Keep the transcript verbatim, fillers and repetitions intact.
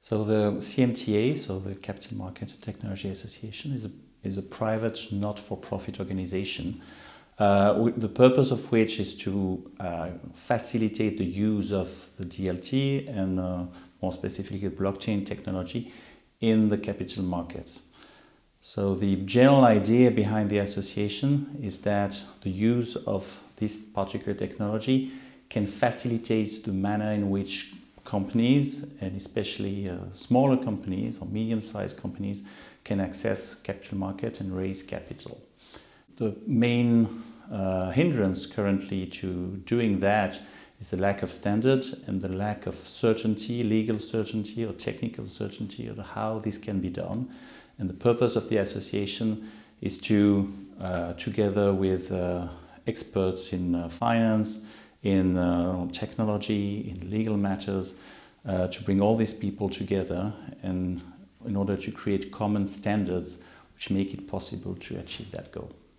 So the C M T A, so the Capital Market Technology Association, is a, is a private, not-for-profit organization. Uh, the purpose of which is to uh, facilitate the use of the D L T and uh, more specifically blockchain technology in the capital markets. So the general idea behind the association is that the use of this particular technology can facilitate the manner in which companies, and especially uh, smaller companies or medium-sized companies, can access capital markets and raise capital. The main uh, hindrance currently to doing that is the lack of standard and the lack of certainty, legal certainty or technical certainty of how this can be done. And the purpose of the association is to, uh, together with uh, experts in uh, finance, in uh, technology, in legal matters, uh, to bring all these people together and in order to create common standards which make it possible to achieve that goal.